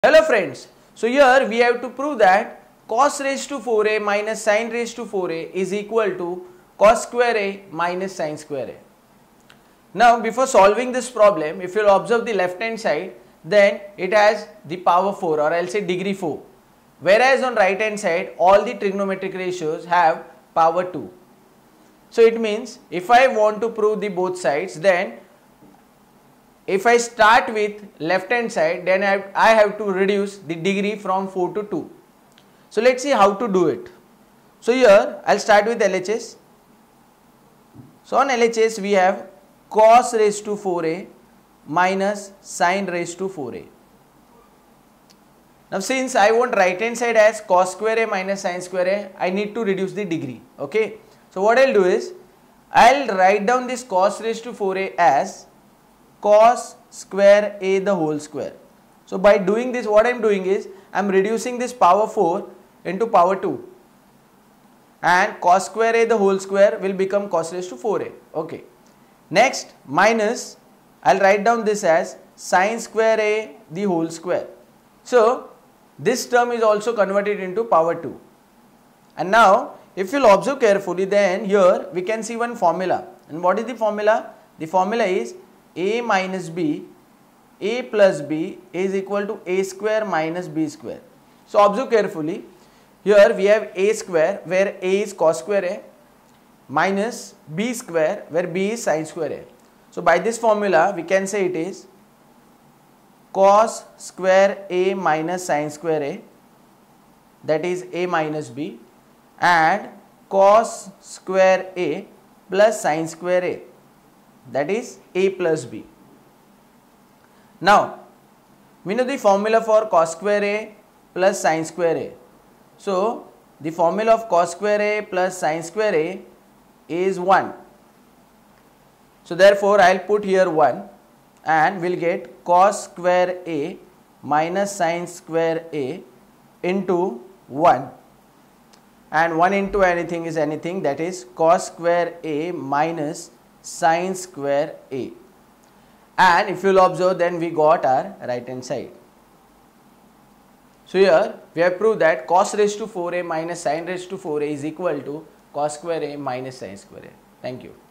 Hello friends, so here we have to prove that cos raised to 4a minus sin raised to 4a is equal to cos square a minus sin square a. Now before solving this problem, if you observe the left hand side, then it has the power 4 or I'll say degree 4, whereas on right hand side all the trigonometric ratios have power 2. So it means if I want to prove the both sides, then if I start with left hand side, then I have to reduce the degree from 4 to 2. So let's see how to do it. So here I'll start with LHS. So on LHS we have cos raised to 4a minus sin raised to 4a. Now since I want right hand side as cos square a minus sin square a, I need to reduce the degree. Okay. So what I'll do is I'll write down this cos raised to 4a as cos square a the whole square. So by doing this, what I am doing is I am reducing this power 4 into power 2, and cos square a the whole square will become cos raised to 4a. Okay. Next, minus, I will write down this as sin square a the whole square. So this term is also converted into power 2. And now if you will observe carefully, then here we can see one formula. And what is the formula? The formula is a minus b, a plus b is equal to a square minus b square. So observe carefully, here we have a square where a is cos square a minus b square where b is sin square a. So by this formula we can say it is cos square a minus sin square a, that is a minus b, and cos square a plus sin square a, that is a plus b. Now we know the formula for cos square a plus sin square a. So the formula of cos square a plus sin square a is 1. So therefore I will put here 1 and we will get cos square a minus sin square a into 1, and 1 into anything is anything, that is cos square a minus sin square a. And if you will observe, then we got our right hand side. So here we have proved that cos raised to 4a minus sin raised to 4a is equal to cos square a minus sin square a. Thank you.